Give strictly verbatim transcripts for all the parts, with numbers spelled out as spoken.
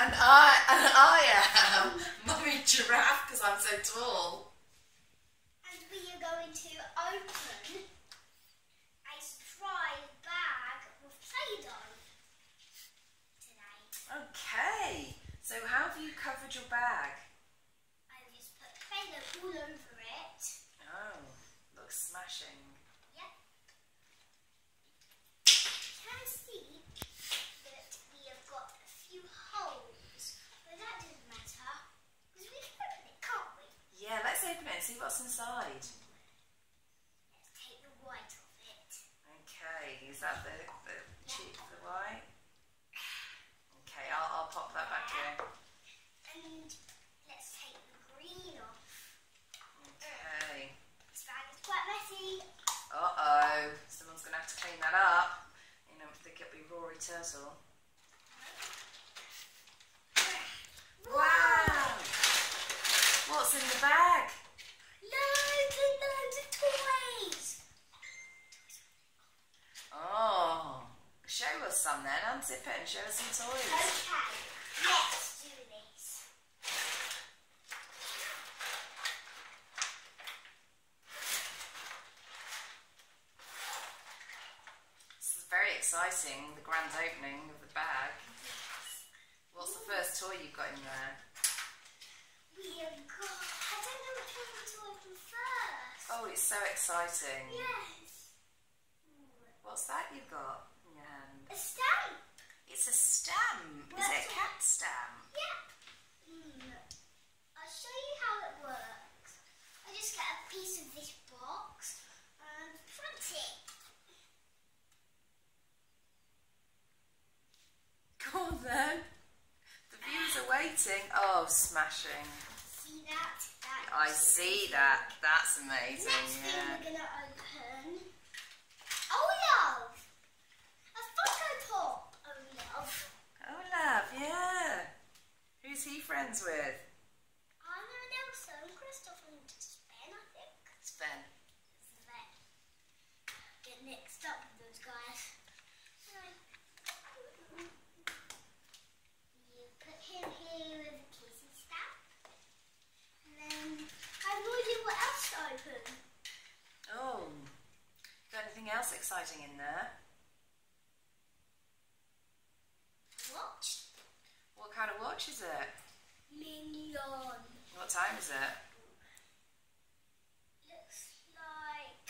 And I, and I am Mummy Giraffe because I'm so tall. And we are going to open a surprise bag with Play-Doh today. Okay, so how have you covered your bag? I just put Play-Doh all over it. Oh, looks smashing. Yep. You can see that we have got a few holes, but that doesn't matter because we can open it, can't we? Yeah, let's open it and see what's inside. Let's take the white off it. Okay, is that the, the cheap, the white? Okay, I'll, I'll pop that back in. And let's take the green off. Okay. This bag is quite messy. Uh-oh, someone's going to have to clean that up. You know, I think it'll be Rory Turtle. Wow! What's in the bag? Loads and loads of toys. Oh, show us some then. Unzip it and show us some toys. Okay, let's do this. This is very exciting, the grand opening of the bag. What's the first toy you've got in there? We have got, I don't know which one to open first. Oh, it's so exciting. Yes. What's that you've got in your hand? A stamp. It's a stamp. Is it a cat stamp? Yeah. Mm. I'll show you how it works. I just get a piece of this box and print it. Go on then. The viewers are waiting. Oh, smashing. See that? that I see that. That's amazing. Next thing Yeah. we're gonna open. Olaf! A Funko Pop! Olaf. Olaf, yeah. Who's he friends with? I'm an Elsa and Christopher and Sven, I think. Sven. Sven. Get mixed up with those guys. You put him here with a kissy stamp. And then I have no idea what else to open. Oh. Got anything else exciting in there? Watch. What kind of watch is it? Minion. What time is it? Looks like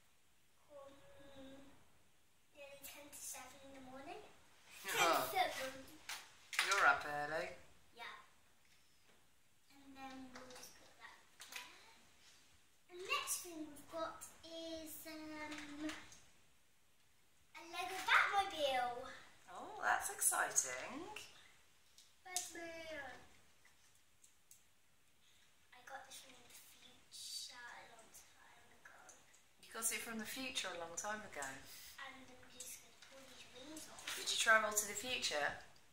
um, nearly ten to seven in the morning. ten Oh, to seven. you're up early. Yeah. And then we'll just put that there. The next thing we've got is um, a Lego Batmobile. Oh, that's exciting. Batman. I got this from the future a long time ago. You got it from the future a long time ago. And I'm just going to pull these wings off. Did you travel to the future?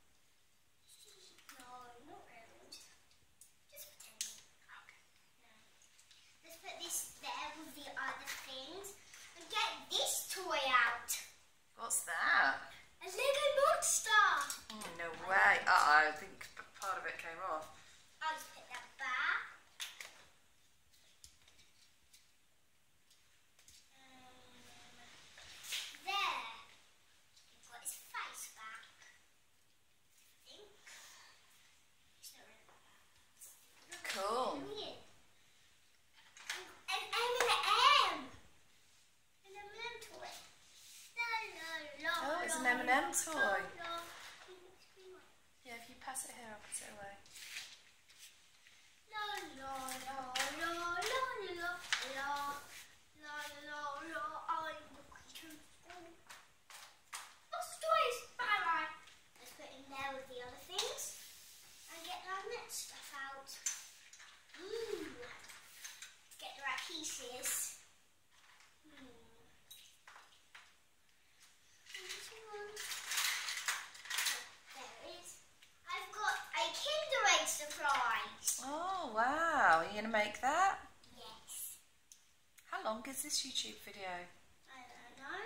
No, not really. Just, just pretending. Okay. No. Let's put this there with the other things and get this toy out. What's that? A Lego monster. Oh, no way. Uh-oh, I think part of it came off. I'll just put that back. Um, there. We've got his face back. I think. It's not really that bad. Cool. Weird. An M and M. An M and M toy. La, la, la, Oh, it's an la, M and M la, toy. la, la. Yeah, if you pass it here, I'll put it away. La, la, la, la, la, la, la, la, la, la, I'm the creature of school. Lots of toys. Bye bye. Let's put in there with the other things and get our next stuff out. Ooh. Let's get the right pieces. Hmm. Oh, there it is. I've got a Kinder Egg surprise. Oh, wow. Are you going to make that? Yes. How long is this YouTube video? I don't know.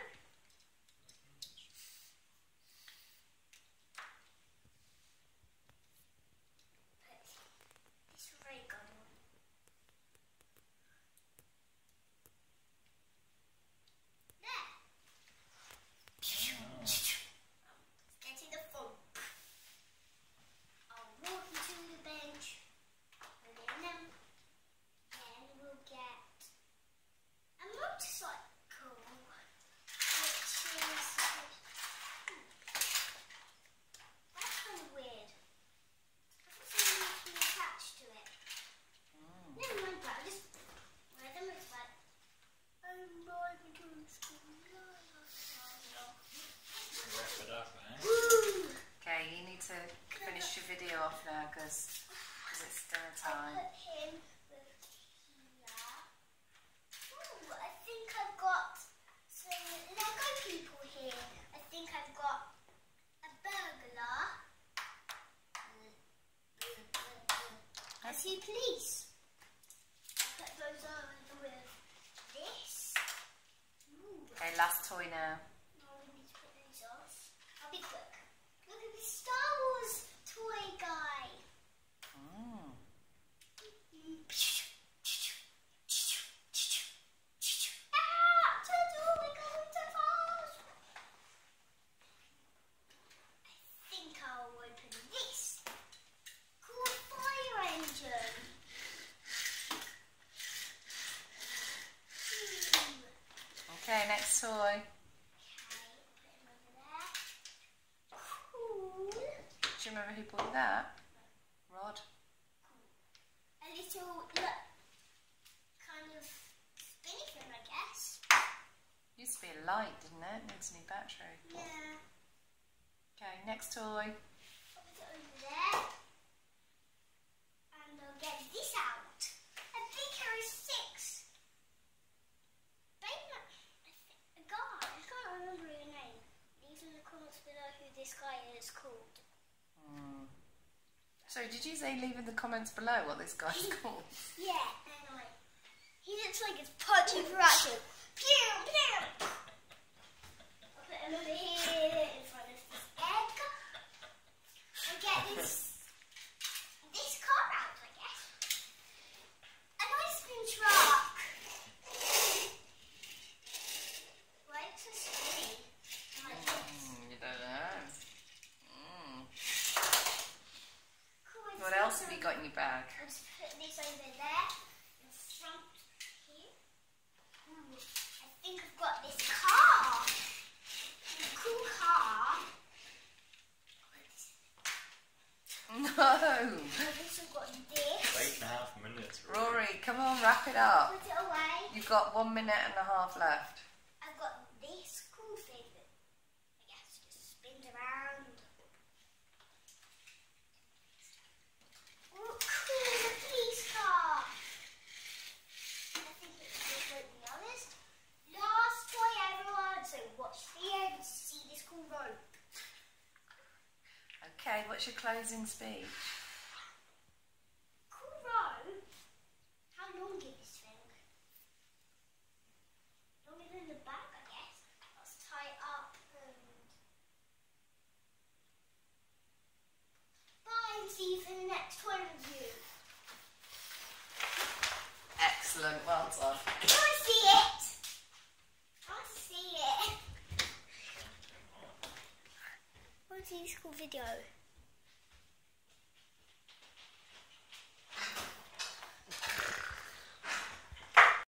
last toy now. No, we need to put these off. I'll be quick. Look at this Star Wars toy guy. Mm. Ah, turtle, we're going so fast. I think I'll open this. Cool fire engine. Hmm. Okay, next toy. Okay, put him over there. Cool. Do you remember who bought that? Rod. A little, look, kind of spinny thing, I guess. Used to be a light, didn't it? Needs a new battery. Yeah. Okay, next toy. I'll put it over there. And I'll get this out. A big hero six. Babe, I think, a guy, I can't remember your name. Leave in the comments below who this guy is called. Mm. So did you say leave in the comments below what this guy's called? Yeah, anyway. He looks like it's punching for action. Pew, pew. I'll put him over here in front of this egg. I'll get this, this car out, I guess. An ice cream truck. Why is it so spinny? Like this. Mm, you don't know. Mm. Cool, it's What else also- have you got in your bag? I'll just put this over there in front here. Ooh, I think I've got this car. A cool car. No! I've also got this. Eight and a half minutes. Rory, come on, wrap it up. Put it away. You've got one minute and a half left. I've got this cool thing that I guess just spins around. Oh, cool, a police car. I think it's completely honest. Last toy, everyone. So watch the end to see this cool rope. Okay, what's your closing speech? Cool rope. How long is this thing? Longer than the bag, I guess. Let's tie it up and bye and see you for the next toy review. Excellent, well done. I want to see it. I want to see it. I want to see this cool video.